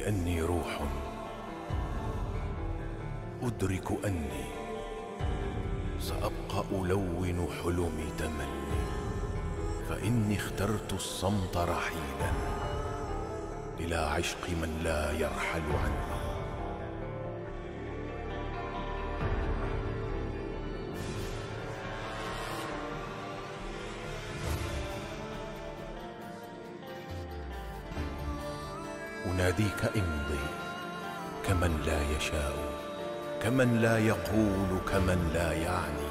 لأني روح أدرك أني سأبقى ألون حلمي تملي، فإني اخترت الصمت رحيلا إلى عشق من لا يرحل عني. أناديك امضي كمن لا يشاء، كمن لا يقول، كمن لا يعني.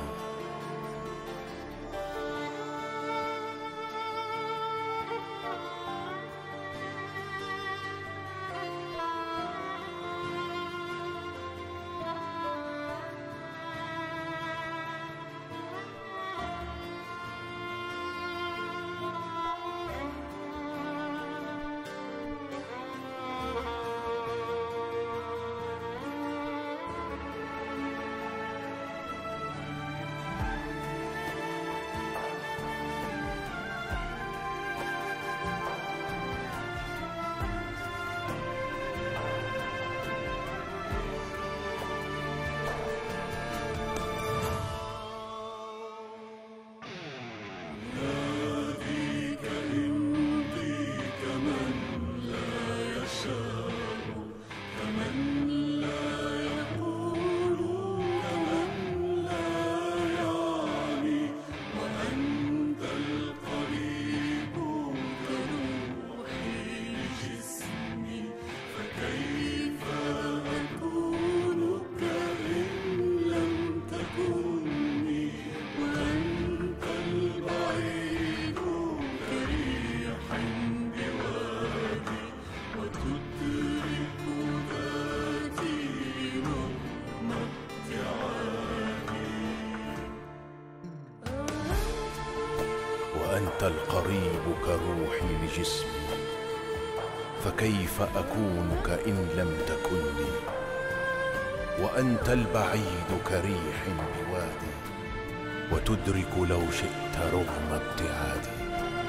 وأنت القريب كروحي لجسمي، فكيف أكونك إن لم تكني؟ وأنت البعيد كريح بوادي، وتدرك لو شئت رغم ابتعادي.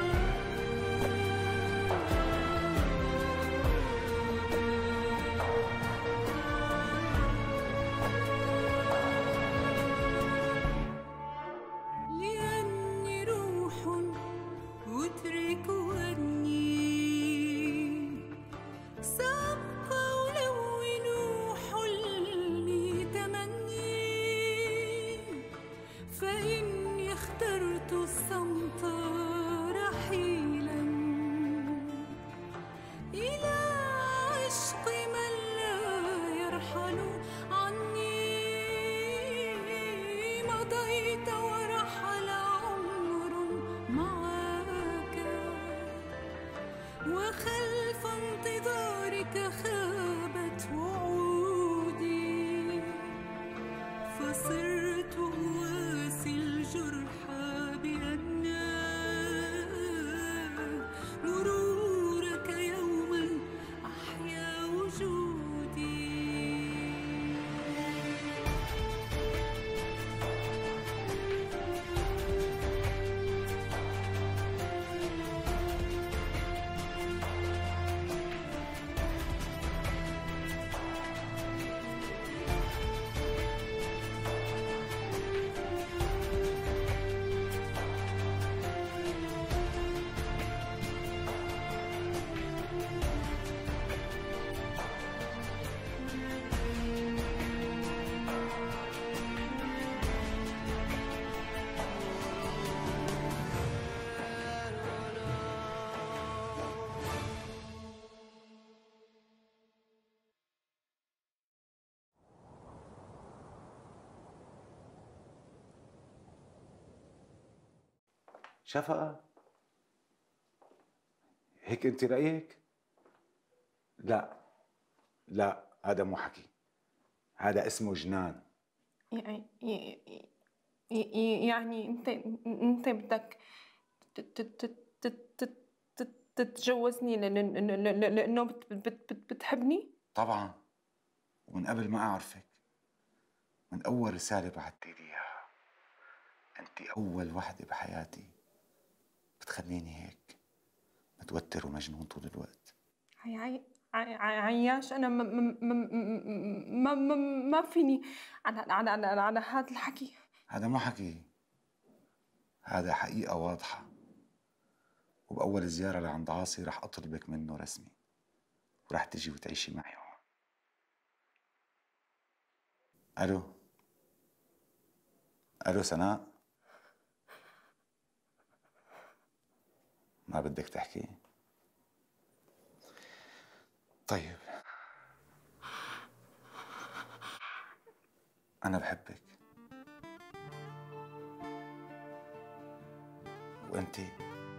وخلف انتظارك خابت وعودي، فصرت أواسي الجرح بأن مرورك يوما أحيا وجودي. شفقة، هيك انت رأيك؟ لا لا، هذا مو حكي، هذا اسمه جنان. يعني انت بدك تتجوزني لانه بتحبني؟ طبعا، ومن قبل ما اعرفك، من اول رسالة بعتي لي اياها، انت اول وحدة بحياتي بتخليني هيك متوتر ومجنون طول الوقت. عياش، أنا ما فيني على هذا الحكي. هذا مو حكي، هذا حقيقة واضحة. وبأول زيارة لعند عاصي رح أطلبك منه رسمي، ورح تجي وتعيشي معي هون. ألو ألو سناء، ما بدك تحكي؟ طيب، أنا بحبك، وأنتي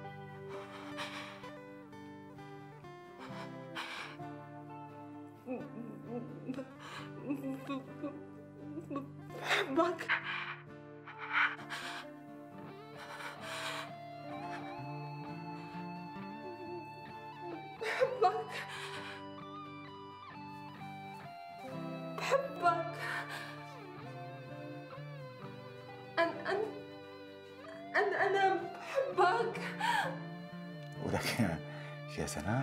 بحبك. بحبك. أنا بحبك. ولك يا سناء.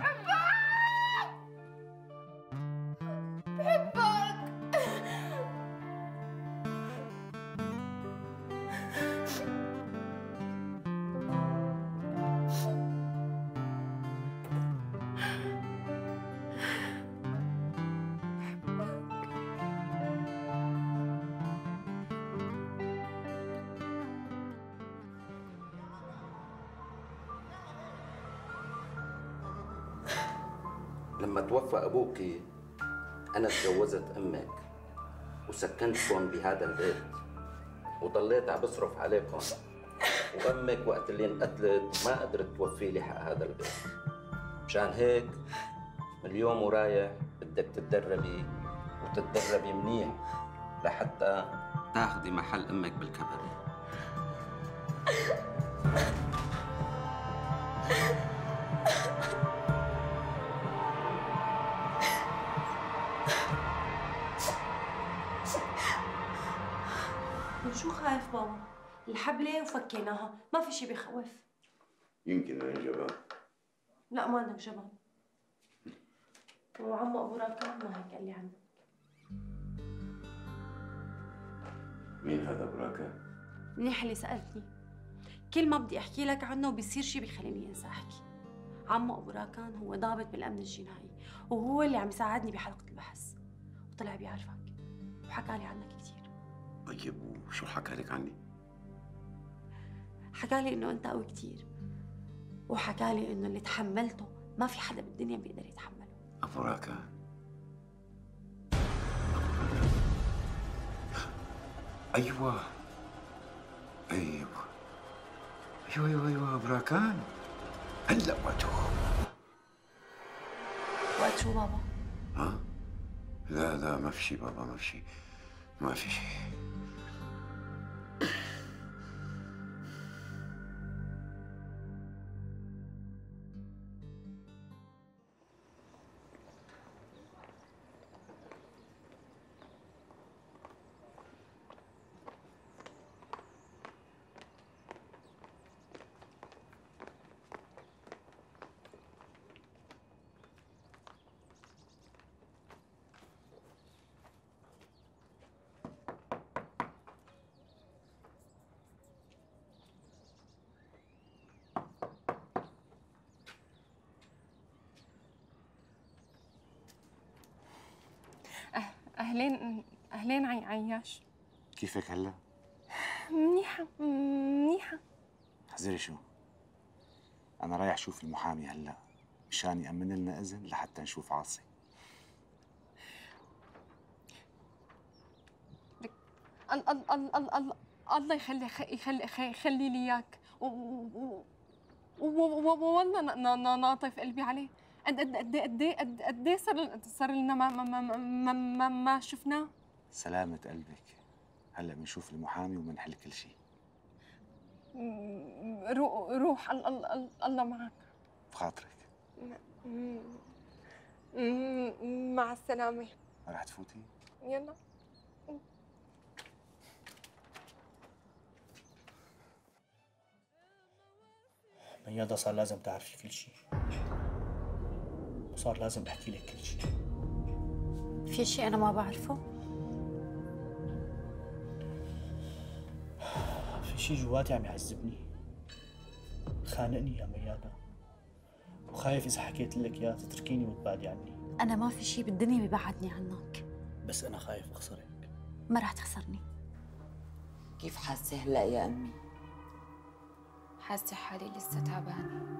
لما توفى أبوك أنا تجوزت أمك وسكنتكم بهذا البيت وضليت عم بصرف عليكم، وأمك وقت اللي انقتلت ما قدرت توفي لي حق هذا البيت. مشان هيك من اليوم ورايح بدك تتدربي وتتدربي منيح لحتى تاخذي محل أمك بالكبري. من شو خايف بابا؟ الحبلة وفكيناها، ما في شي بخوف. يمكن أنا جبان. لا ما انك جبان. وعمو ابو راكان ما هيك قال لي عنك. مين هذا أبو راكان؟ منيح اللي سألتني. كل ما بدي احكي لك عنه بيصير شي بيخليني انسى احكي. عمو ابو راكان هو ضابط بالامن الجنائي، وهو اللي عم يساعدني بحلقة البحث، وطلع بيعرفك وحكى لي عنك كثير. طيب وشو حكى لك عني؟ حكى لي انه انت قوي كثير، وحكى لي انه اللي تحملته ما في حدا بالدنيا بيقدر يتحمله. أبو راكان. أيوة أيوة أيوة أيوة أيوة أبو راكان. هلا وقته. وقت شو بابا؟ ها؟ لا لا ما في شي بابا، ما في شي، ما في شي. أهلين عياش. كيفك هلا؟ منيحة. حذري شو؟ أنا رايح شوف المحامي هلا مشان يأمن لنا إذن لحتى نشوف عاصي. الله يخلي لي إياك، والله ناطف قلبي عليه. قد ايه صار لنا ما شفناه. سلامة قلبك، هلا بنشوف المحامي وبنحل كل شيء. روح الله معك. بخاطرك. مع السلامة. رح تفوتي؟ يلا. ميادة صار لازم تعرفي كل شيء، وصار لازم احكي لك كل شيء. في شيء أنا ما بعرفه؟ في شيء جواتي عم يعذبني، خانقني يا ميادة، وخايف إذا حكيت لك إياه تتركيني وتبعدي عني. أنا ما في شيء بالدنيا بيبعدني عنك، بس أنا خايف أخسرك. ما رح تخسرني. كيف حاسة هلأ يا أمي؟ حاسة حالي لسه تعبانة.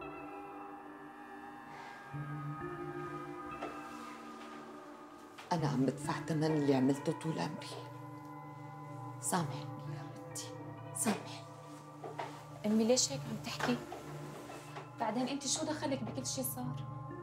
أنا عم بدفع ثمن اللي عملته طول عمري. سامحني يا بنتي، سامحني. أمي ليش هيك عم تحكي؟ بعدين أنت شو دخلك بكل شيء صار؟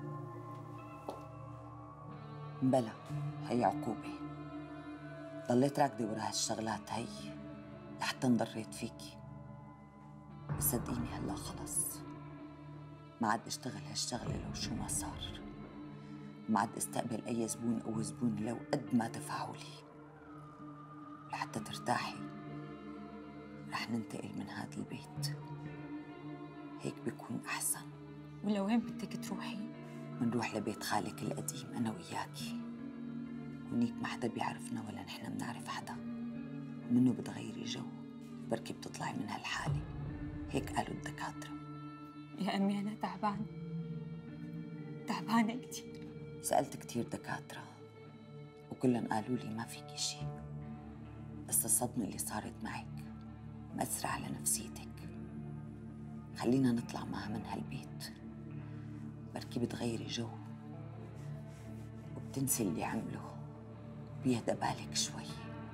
بلا، هي عقوبة. ضليت راكدة ورا هالشغلات هي لحتى انضريت فيكي. بس صدقيني هلا خلص، ما عاد اشتغل هالشغلة لو شو ما صار. ما عاد استقبل أي زبون أو زبون لو قد ما دفعوا لي. لحتى ترتاحي رح ننتقل من هذا البيت، هيك بيكون أحسن. ولوين بدك تروحي؟ منروح لبيت خالك القديم أنا وياكي. هونيك ما حدا بيعرفنا ولا نحن بنعرف حدا، ومنه بتغيري جو، بركي بتطلعي من هالحالة، هيك قالوا الدكاترة. يا أمي أنا تعبانة كتير. سألت كتير دكاترة وكلهم قالوا لي ما فيكي شي، بس الصدمة اللي صارت معك مأثرة على نفسيتك. خلينا نطلع معها من هالبيت، بركي بتغيري جو وبتنسي اللي عمله، بيهدى بالك شوي.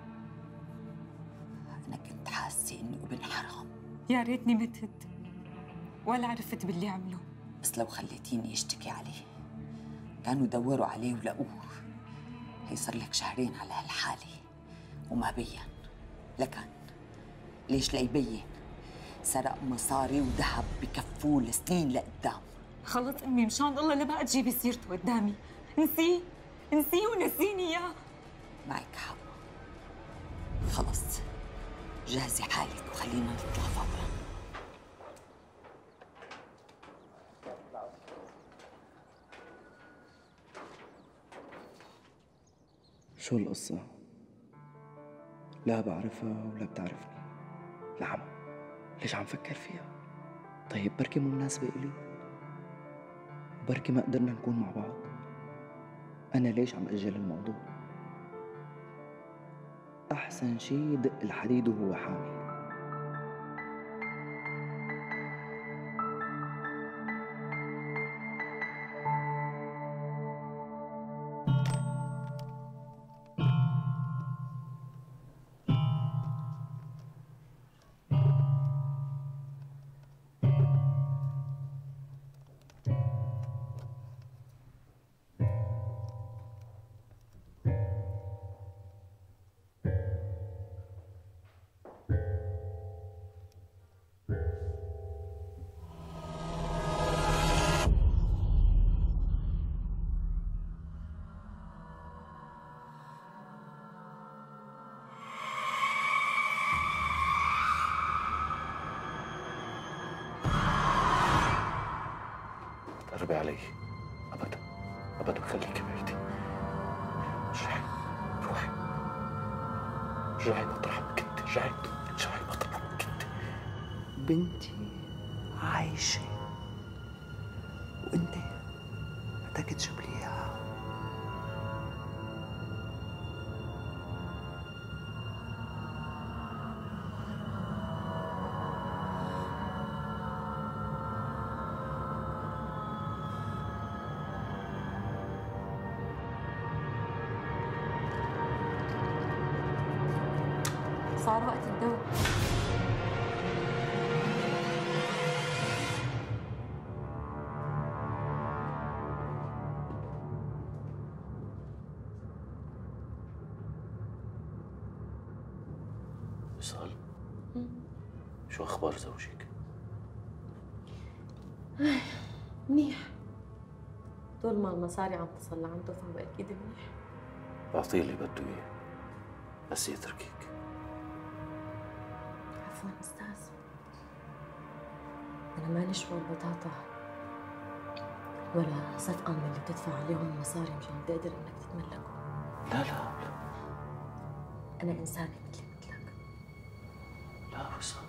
أنا كنت حاسة إني ابن حرام. يا ريتني متت ولا عرفت باللي عمله. بس لو خليتيني اشتكي عليه كانوا دوروا عليه ولقوه. هي صار لك شهرين على هالحالة وما بين. لكن ليش ليبين؟ سرق مصاري وذهب بكفوه لسنين لقدام. خلص أمي مشان الله لا بقى تجيبي سيرته قدامي. نسيه ونسيني إياه. معك حق. خلص جهزي حالك وخلينا نطلع فورا. شو القصة؟ لا بعرفها ولا بتعرفني. لعم ليش عم فكر فيها؟ طيب بركي مو مناسبة إلي، بركي ما قدرنا نكون مع بعض. أنا ليش عم أجل الموضوع؟ أحسن شي دق الحديد وهو حامي. تقربي علي. أبدا خليكي بعيدي. رجعي مطرح ما كنتي. رجعي مطرح ما كنتي. بنتي عايشة وانت بدك تجيب لي اياها. صار وقت الدور. وصال، شو أخبار زوجك؟ منيح. طول ما المصاري عم تصل لعنده فهو أكيد منيح. بعطيه اللي بده إياه بس يتركك. عفواً أستاذ، أنا ماني شوال بطاطا، ولا صفقة من اللي بتدفع عليهم مصاري مشان تقدر انك تتملكهم. لا لا انا انسانة مثلك. لا وصل،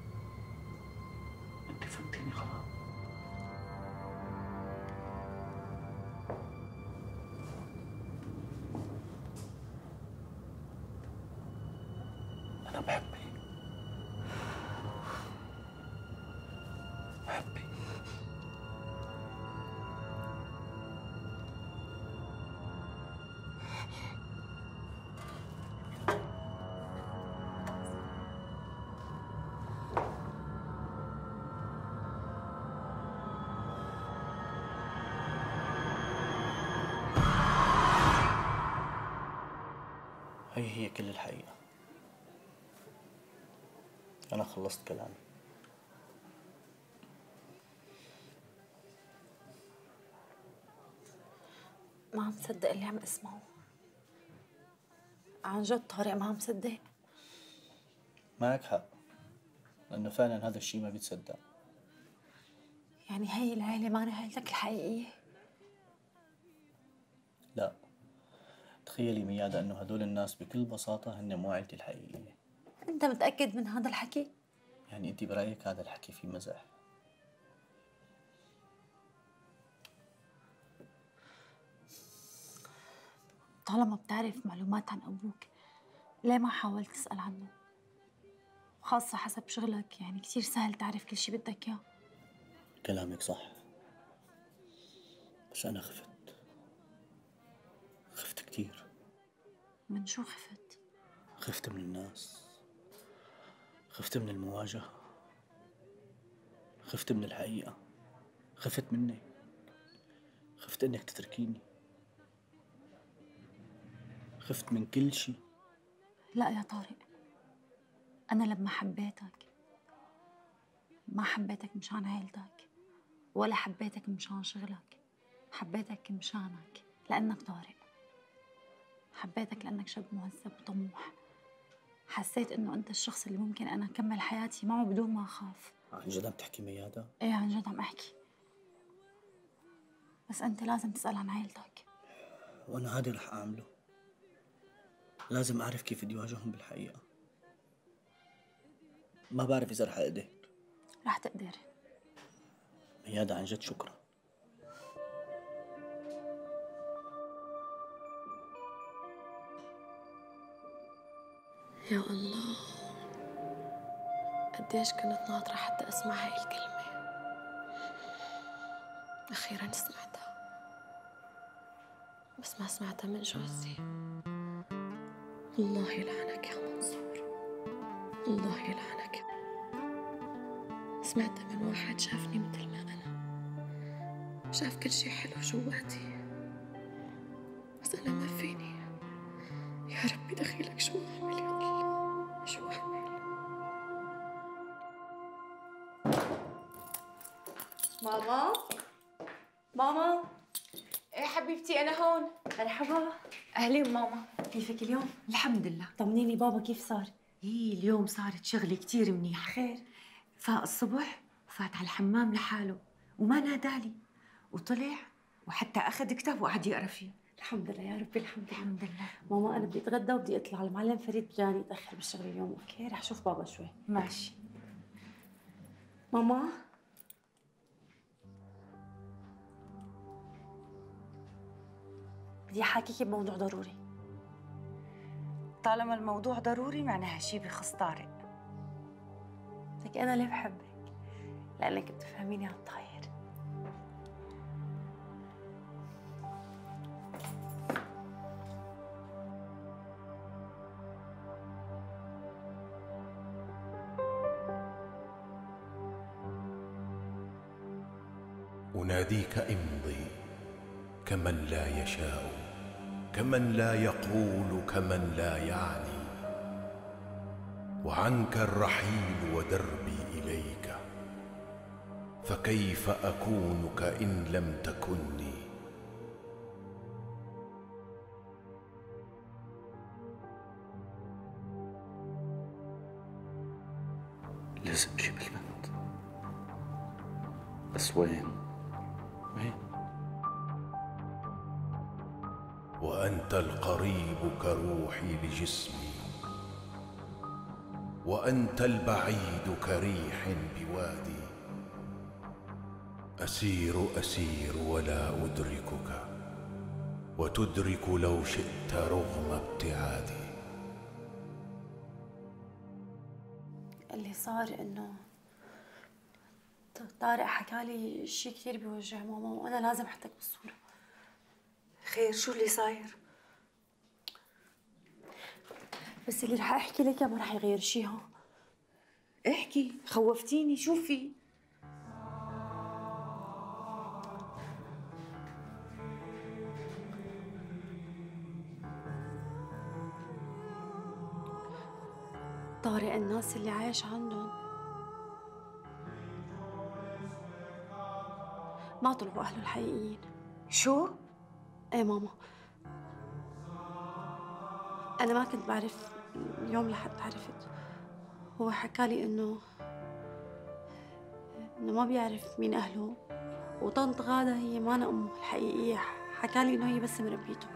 انت فهمتيني خلاص. انا بحبك. هي كل الحقيقة. أنا خلصت كلامي. ما عم صدق اللي عم اسمعه. عن جد طارق ما عم صدق. معك حق، لأنه فعلا هذا الشيء ما بيتصدق. يعني هي العيلة ما عيلتك الحقيقية؟ لا، تخيلي ميادة أنه هدول الناس بكل بساطة هن مو عيلتي الحقيقية. أنت متأكد من هذا الحكي؟ يعني أنت برأيك هذا الحكي فيه مزح؟ طالما بتعرف معلومات عن أبوك ليه ما حاولت تسأل عنه؟ خاصة حسب شغلك يعني كتير سهل تعرف كل شي بدك إياه. كلامك صح، بس أنا خفت كتير. من شو خفت؟ خفت من الناس، خفت من المواجهة، خفت من الحقيقة، خفت منك، خفت إنك تتركيني، خفت من كل شي. لا يا طارق، أنا لما حبيتك ما حبيتك مشان عيلتك ولا حبيتك مشان شغلك، حبيتك مشانك لأنك طارق. حبيتك لأنك شاب مهذب وطموح. حسيت إنه أنت الشخص اللي ممكن أنا أكمل حياتي معه بدون ما أخاف. عن جد عم تحكي ميادة؟ إيه عن جد عم أحكي. بس أنت لازم تسأل عن عيلتك. وأنا هذا رح أعمله. لازم أعرف كيف بدي أواجههم بالحقيقة. ما بعرف إذا رح أقدر. رح تقدر ميادة، عن جد شكرا. يا الله، قديش كنت ناطرة حتى أسمع هاي الكلمة. أخيراً سمعتها، بس ما سمعتها من جوزي. الله يلعنك يا منصور، الله يلعنك. سمعتها من واحد شافني مثل ما أنا، شاف كل شي حلو جواتي، بس أنا ما فيني. يا ربي دخيلك شو أعمل يا الله، شو أعمل؟ ماما، ماما. ايه حبيبتي انا هون. مرحبا. اهلين ماما، كيفك اليوم؟ الحمد لله. طمنيني بابا كيف صار؟ اليوم صارت شغلي كتير منيح. خير؟ فاق الصبح وفات على الحمام لحاله وما نادالي، وطلع وحتى اخذ كتاب وقعد يقرا فيه. الحمد لله يا ربي، الحمد لله. الحمد لله. ماما أنا بدي أتغدى وبدي أطلع، المعلم فريد جاني يتأخر بالشغل اليوم. أوكي رح شوف بابا شوي. ماشي. ماما بدي أحاكيكي بموضوع ضروري. طالما الموضوع ضروري معناها شي بخص طارق. لك أنا ليه بحبك؟ لأنك بتفهميني على الطاير. أناديك امضي كمن لا يشاء، كمن لا يقول، كمن لا يعني، وعنك الرحيل ودربي إليك، فكيف أكونك إن لم تكني؟ لازم أجيب البنت، بس وين؟ وين؟ وأنت القريب كروحي لجسمي، وأنت البعيد كريح بوادي. أسير ولا أدركك، وتدرك لو شئت رغم ابتعادي. اللي صار إنه طارق حكالي شي كثير بيوجع ماما، وأنا لازم أحطك بالصورة. خير، شو اللي صاير؟ بس اللي رح أحكي لك ما رح يغير شي. ها احكي، خوفتيني، شو في؟ طارق الناس اللي عايش عندهم ما طلعوا أهله الحقيقيين. شو؟ ايه ماما، أنا ما كنت بعرف، اليوم لحد عرفت. هو حكالي إنه ما بيعرف مين أهله، وطنط غادة هي مانا أمه الحقيقية. حكالي إنه هي بس مربيته،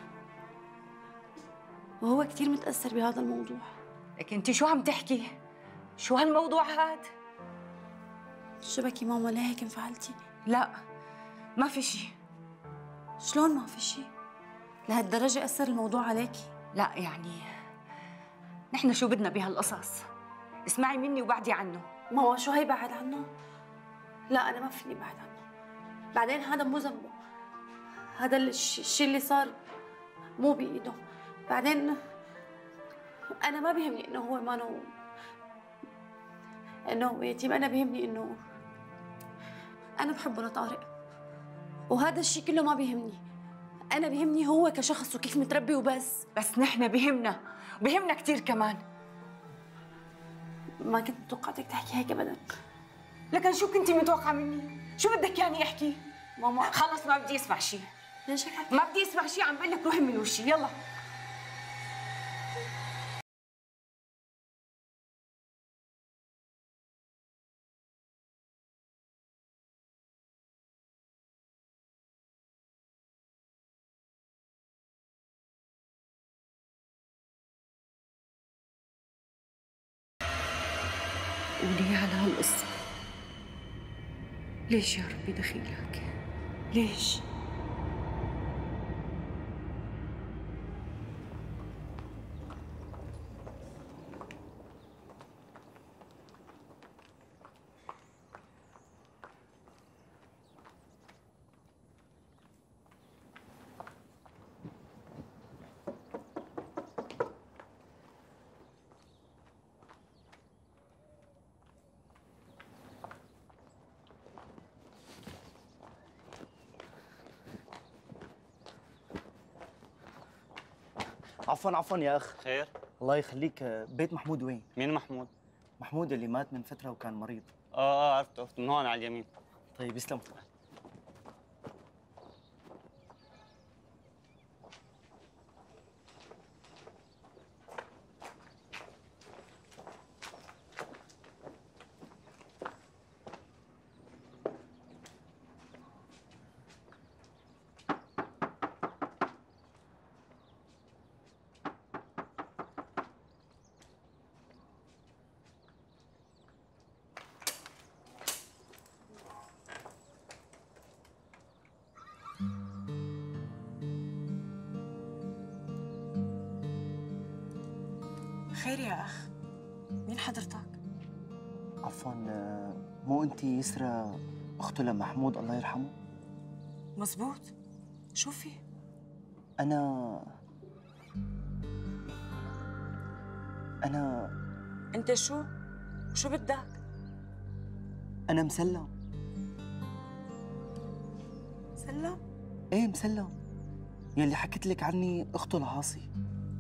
وهو كثير متأثر بهذا الموضوع. لك انت شو عم تحكي؟ شو هالموضوع هاد؟ شبكي ماما، ليه هيك انفعلتي؟ لا، ما في شيء. شلون ما في شيء؟ لهالدرجة أثر الموضوع عليكي؟ لا يعني نحن شو بدنا بهالقصص؟ اسمعي مني وبعدي عنه. ماما شو هي بعد عنه؟ لا أنا ما فيني بعد عنه. بعدين هذا مو ذنبه، هذا الشيء اللي صار مو بإيده. بعدين أنا ما بيهمني إنه هو إنه هو يتيم. أنا بيهمني إنه أنا بحبه لطارق، وهذا الشيء كله ما بيهمني. أنا بيهمني هو كشخص وكيف متربي وبس. بس نحن بيهمنا كثير كمان. ما كنت توقعتك تحكي هيك أبداً. لكن شو كنتي متوقعة مني؟ شو بدك يعني أحكي؟ ماما خلص ما بدي أسمع شيء. ليش هيك؟ ما بدي أسمع شيء، عم بقول لك روحي من وشي، يلا. قولي على هالقصة. ليش يا ربي دخيلك؟ ليش؟ عفوا يا اخ. خير؟ الله يخليك، بيت محمود وين؟ مين محمود؟ محمود اللي مات من فترة وكان مريض. عرفته من هون على اليمين. طيب يسلم. خير يا أخ، مين حضرتك؟ عفوا، مو أنت يسرى أخته لمحمود الله يرحمه؟ مزبوط. شو في؟ أنا أنت شو؟ شو بدك؟ أنا مسلم. سلم؟ إيه مسلم، يلي حكيت لك عني أخته العاصي.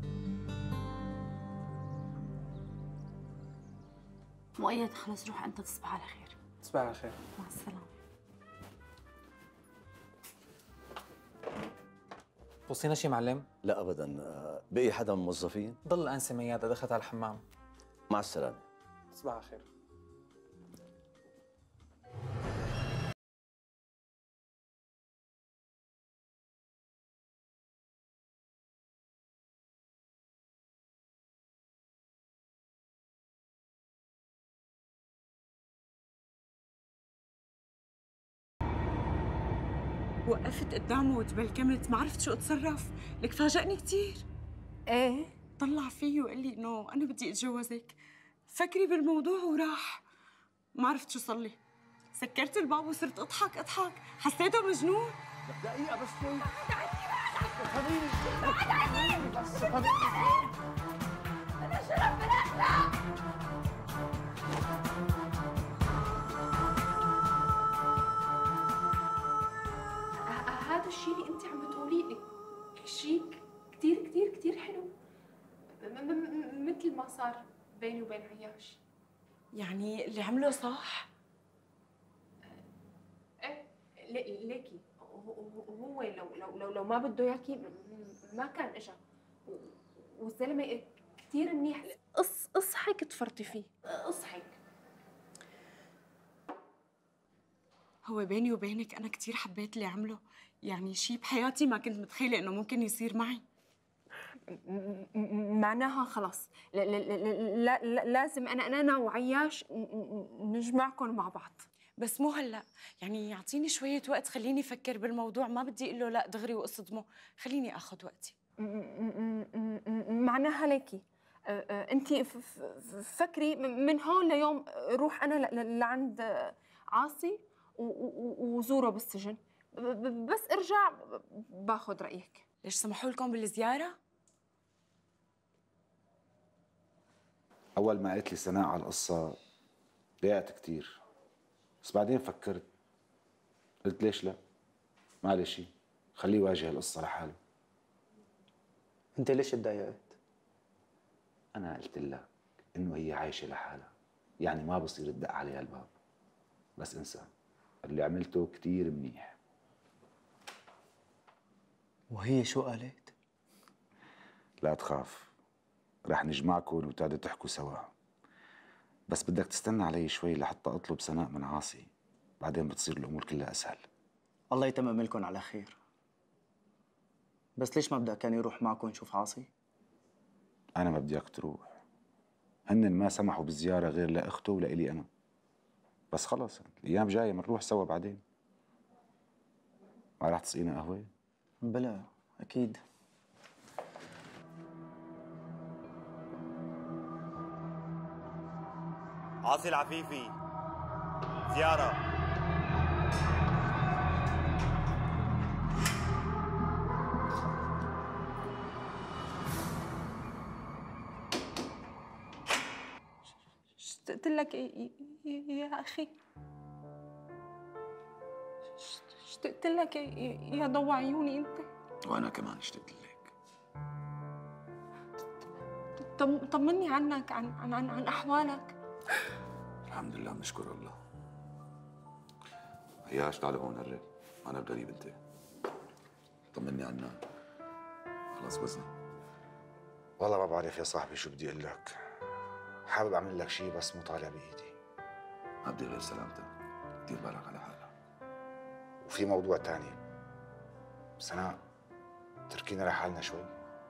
مؤيد خلص روح أنت، تصبح على خير. تصبح على خير. مع السلامة. توصينا شي معلم؟ لا ابدا. بقي حدا من الموظفين؟ ضل الانسه ميادة دخلت على الحمام. مع السلامه. تصبح على خير. وقفت قدامه وتبلكمت، ما عرفت شو اتصرف، لك فاجأني كثير. ايه؟ طلع فيي وقال لي انه انا بدي اتجوزك. فكري بالموضوع وراح. ما عرفت شو صار لي. سكرت الباب وصرت اضحك، حسيته مجنون. دقيقة بس شوي. أنا شرف بالأخلاق. هذا الشيء اللي انت عم بتقوليه شيء كثير كثير كثير حلو، مثل ما صار بيني وبين عياش. يعني اللي عمله صح؟ ايه ليكي هو لو ما بده اياكي ما كان اجا، والزلمه كثير منيح. اصحك تفرطي فيه، اصحك. هو بيني وبينك أنا كتير حبيت اللي عمله، يعني شي بحياتي ما كنت متخيلة إنه ممكن يصير معي. معناها خلاص لازم أنا وعياش نجمعكم مع بعض. بس مو هلا، يعني يعطيني شوية وقت، خليني أفكر بالموضوع، ما بدي أقول له لا دغري وأصدمه، خليني آخذ وقتي. معناها ليكي أنت فكري من هون ليوم روح أنا لعند عاصي وزوره بالسجن، بس ارجع باخذ رايك. ليش سمحوا لكم بالزياره؟ اول ما قالت لي سناء على القصه ضايقت كثير، بس بعدين فكرت، قلت ليش لا؟ ما عليه شيء، خليه يواجه القصه لحاله. انت ليش تضايقت؟ انا قلت لك انه هي عايشه لحالها، يعني ما بصير تدق عليها الباب. بس انسى، اللي عملته كتير منيح. وهي شو قالت؟ لا تخاف، رح نجمعكم وتقعدوا تحكوا سوا، بس بدك تستنى علي شوي لحتى اطلب سناء من عاصي، بعدين بتصير الامور كلها اسهل. الله يتمم لكم على خير. بس ليش ما بدأ كان يروح معكم نشوف عاصي؟ انا ما بدي اياك تروح، هن ما سمحوا بالزياره غير لاخته ولإلي انا. بس خلص الايام جايه بنروح سوا بعدين. ما رح تسقينا قهوه؟ بلا اكيد. عاصي العفيفي زياره. اشتقت لك يا اخي، اشتقت لك يا ضوء عيوني انت. وانا كمان اشتقت لك. طمني عنك، عن احوالك. الحمد لله بنشكر الله. عياش تعال هون قرب، انا بدي بنتي. طمني عنك. خلص وزني. والله ما بعرف يا صاحبي شو بدي اقول لك. حابب اعمل لك شيء بس مو طالع بايدي. ما بدي غير سلامتك، دير بالك على حالك. وفي موضوع تاني، سناء تركينا لحالنا شوي.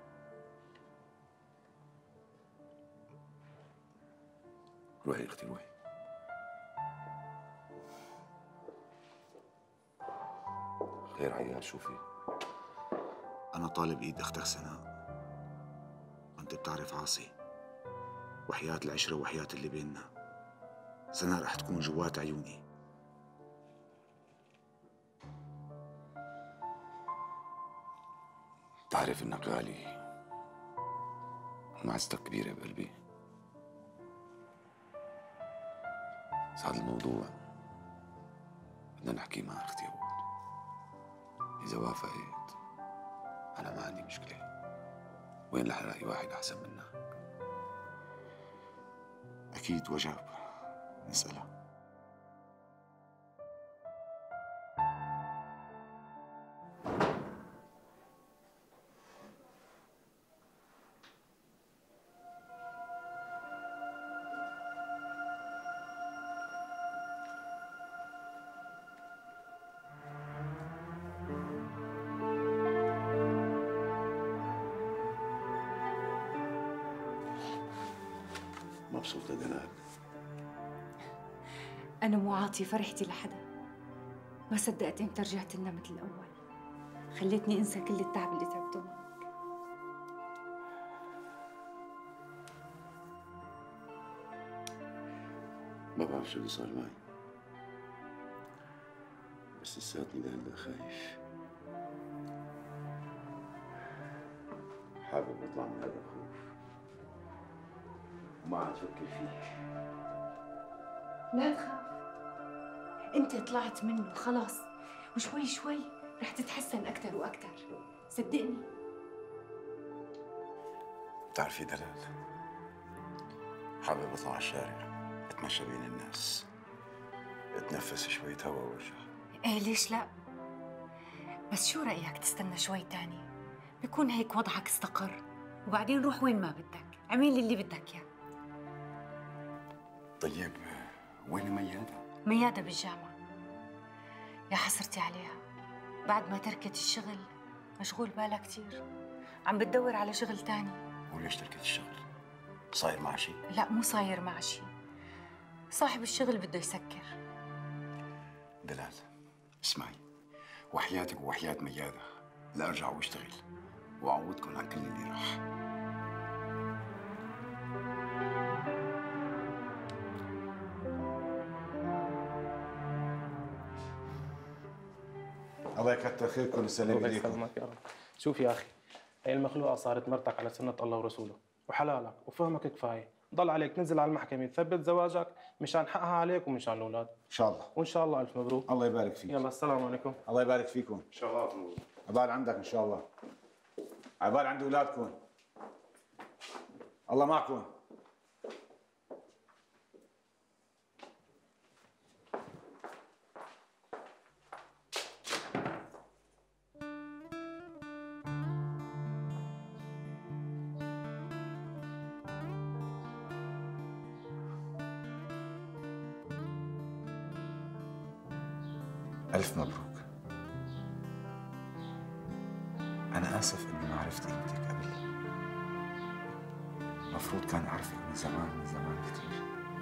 روحي اختي روحي. خير عيال شو في؟ أنا طالب إيد أختك سناء، وأنت بتعرف عاصي، وحياة العشرة وحياة اللي بيننا، سناء رح تكون جوات عيوني. بتعرف إنك غالي ومعزتك كبيرة بقلبي. بس هذا الموضوع بدنا نحكي مع أختي أول. إذا وافقت أنا ما عندي مشكلة، وين رح ألاقي واحد أحسن منك؟ أكيد وجب نسألها. مبسوطة دناك؟ أنا مو عاطي فرحتي لحدا، ما صدقت إمتى رجعت لنا مثل الأول. خليتني انسى كل التعب اللي تعبته معك. ما بعرف شو اللي صار معي، بس لساتني لهلا خايف. حابب اطلع من هذا الخوف وما عاد افكر فيه. لا تخاف، انت طلعت منه خلاص، وشوي شوي رح تتحسن اكثر واكثر، صدقني. بتعرفي دلال، حابب اطلع على الشارع اتمشى بين الناس، اتنفس شوية هوا وارجع. ايه ليش لا؟ بس شو رأيك تستنى شوي تاني؟ بكون هيك وضعك استقر، وبعدين روح وين ما بدك، اعمل اللي بدك اياه. طيب وين ميادة؟ ميادة بالجامعة. يا حسرتي عليها، بعد ما تركت الشغل مشغول بالها كثير، عم بتدور على شغل تاني. وليش تركت الشغل؟ صاير معها شيء؟ لا مو صاير معها شيء، صاحب الشغل بده يسكر. دلال اسمعي، وحياتك وحياة ميادة لا ارجع واشتغل واعوضكم عن كل اللي راح. الله يكتر خيركم ويسلم الله عليكم. يسلمك يا رب. شوف يا اخي، هي المخلوقه صارت مرتك على سنه الله ورسوله، وحلالك وفهمك كفايه، ضل عليك تنزل على المحكمه تثبت زواجك مشان حقها عليك ومشان الاولاد. ان شاء الله. وان شاء الله الف مبروك. الله يبارك فيك. يلا السلام عليكم. الله يبارك فيكم. شغلات مبروك. عبال عندك ان شاء الله، عبال عند اولادكم. الله معكم. ألف مبروك. أنا آسف إني ما عرفت قيمتك قبل. المفروض كان أعرفك من زمان كتير.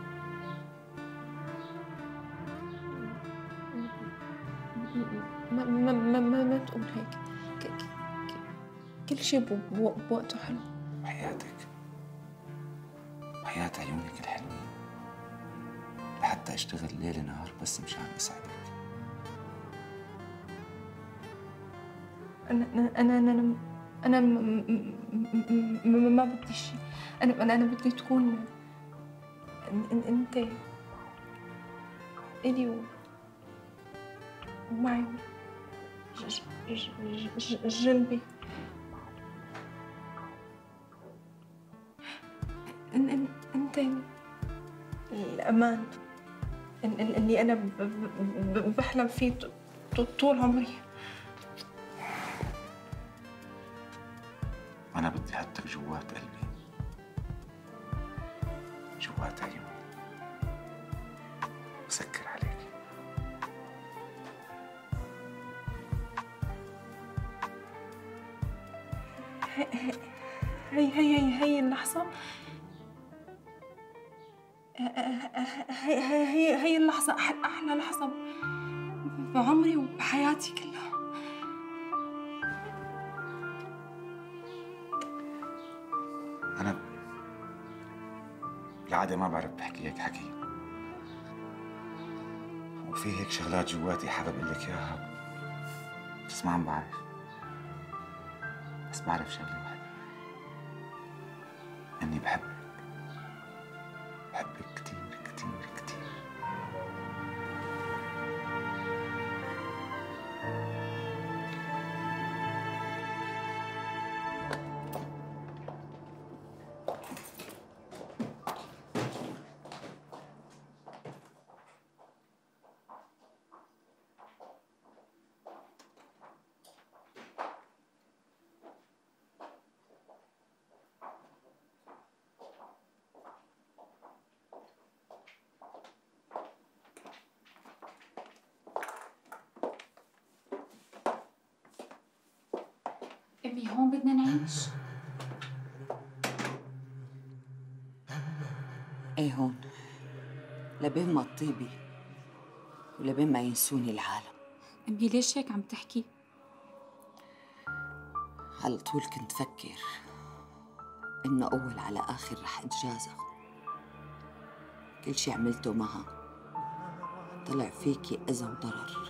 ما تقول هيك، كل شيء بوقته حلو. وحياتك، وحياة عيونك الحلوين، لحتى أشتغل ليل نهار بس مشان أسعدك. أنا ما بدي شيء، أنا بدي تكون أنت إلي ومعي جنبي. أنت الأمان اللي أنا بحلم فيه طول عمري. أنا بدي أحطك جوات قلبي، جوات عيوني، وسكر عليك. هي اللحظة، هي اللحظة أحلى لحظة بعمري وبحياتي كلها. أنا بالعادة ما بعرف بحكي هيك حكي، وفي هيك شغلات جواتي حابب أقول لك إياها، بس ما عم بعرف. بس بعرف شغلة واحدة، إني بحبك، بحبك كتير كتير كتير. أمي هون بدنا نعيش؟ ايه هون، لبين ما تطيبي ولبين ما ينسوني العالم. أمي ليش هيك عم تحكي؟ على طول كنت فكر إنه أول على آخر رح أتجازى. كل شي عملته معها طلع فيكي أذى وضرر.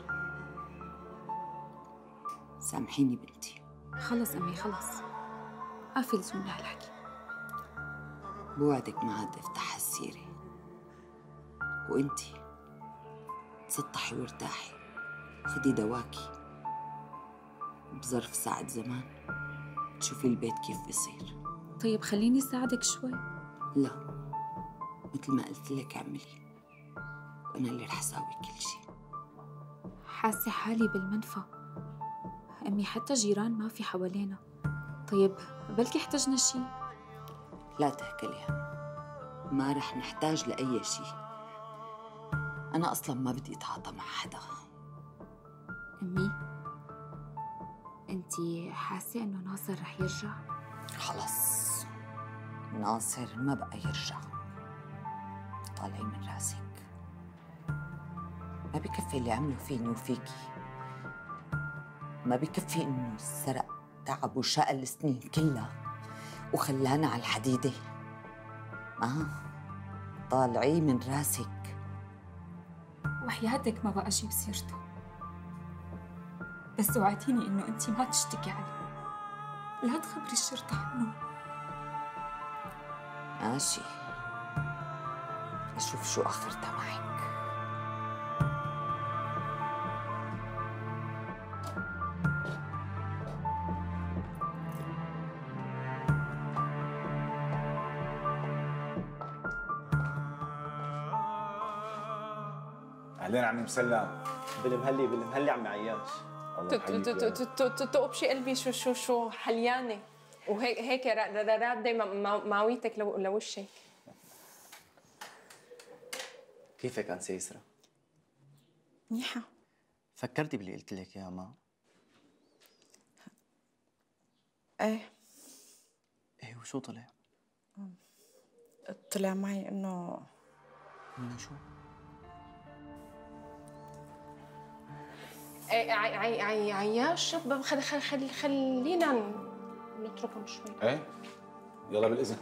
سامحيني بنتي. خلص أمي خلص، ما في لزوم لهالحكي. بوعدك ما عاد افتح السيرة، وانتي تسطحي وارتاحي، خدي دواكي. بظرف ساعة زمان تشوفي البيت كيف بيصير. طيب خليني ساعدك شوي. لا، مثل ما قلت لك اعملي، وأنا اللي رح ساوي كل شي. حاسة حالي بالمنفى أمي، حتى جيران ما في حوالينا. طيب بلكي احتجنا شي. لا تهكلي، ما رح نحتاج لأي شي. أنا أصلاً ما بدي أتعاطى مع حدا. أمي، أنتي حاسة إنه ناصر رح يرجع؟ خلص، ناصر ما بقى يرجع. طالعي من راسك، ما بكفي اللي عملوا فيني وفيكي. ما بكفي إنه سرق تعب وشقى السنين كلها وخلانا على الحديدة. طالعي من راسك. وحياتك ما بقى أجيب سيرته، بس وعديني إنه أنتي ما تشتكي عليه، لا تخبري الشرطة عنه. ماشي، أشوف شو آخرتها معك. اهلين عمي مسلم. بالمهلي بالمهلي عمي عياش. تقب شي قلبي شو حليانه وهيك رادة معويتك لوشك. كيفك أنسة يسرا؟ منيحة. فكرتي باللي قلت لك يا ما؟ ايه وشو طلع؟ طلع معي انه شو؟ عياش. خلينا نتركهم شوي. ايه يلا بالاذن.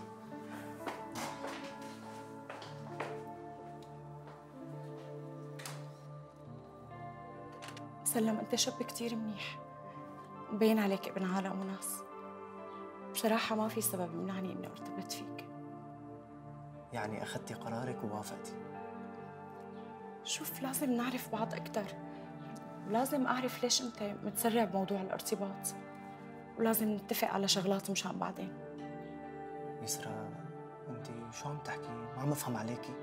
سلم، انت شاب كتير منيح، مبين عليك ابن عالم وناس. بصراحة ما في سبب يمنعني اني ارتبط فيك. يعني أخذتي قرارك ووافقتي؟ شوف، لازم نعرف بعض أكتر، ولازم أعرف ليش أنت متسرع بموضوع الارتباط، ولازم نتفق على شغلات مشان بعدين. يسرا، أنت شو عم تحكي؟ ما عم أفهم عليكي.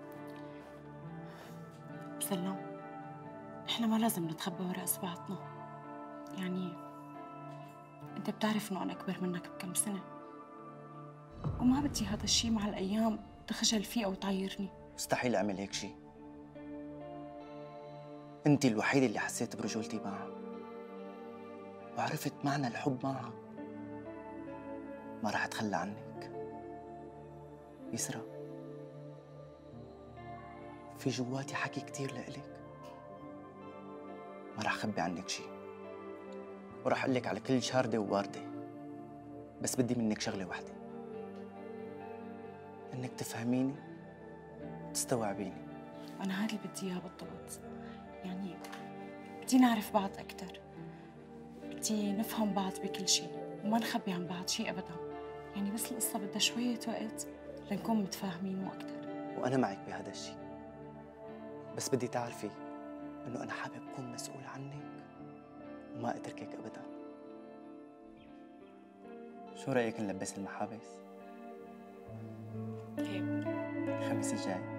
سلام، إحنا ما لازم نتخبى وراء إصبعتنا. يعني أنت بتعرف إنه أنا أكبر منك بكم سنة، وما بدي هذا الشيء مع الأيام تخجل فيه أو تعيرني. مستحيل أعمل هيك شيء. أنت الوحيدة اللي حسيت برجولتي معها وعرفت معنى الحب معها. ما راح أتخلى عنك يسرا. في جواتي حكي كتير لإلك، ما راح أخبي عنك شيء، وراح أقول لك على كل شاردة وواردة. بس بدي منك شغلة واحدة، إنك تفهميني وتستوعبيني. أنا هذا اللي بدي إياه بالضبط. يعني بدي نعرف بعض أكتر، بدي نفهم بعض بكل شيء وما نخبي عن بعض شيء أبداً. يعني بس القصة بدها شوية وقت لنكون متفاهمين مو أكتر. وأنا معك بهذا الشيء، بس بدي تعرفي إنه أنا حابب أكون مسؤول عنك وما أتركك أبداً. شو رأيك نلبس المحابس؟ طيب، الخميس الجاي.